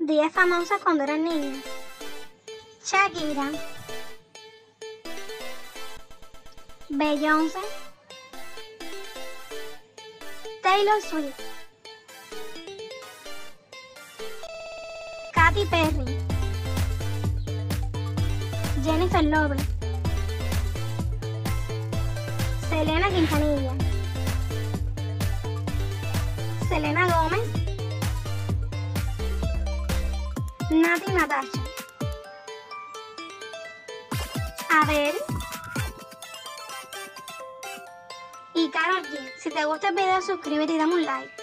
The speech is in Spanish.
10 famosas cuando eran niños. Shakira, Beyoncé, Taylor Swift, Katy Perry, Jennifer Lopez, Selena Quintanilla, Selena Gómez, Nati Natasha, Adele y Karol G. Si te gusta el video, suscríbete y dame un like.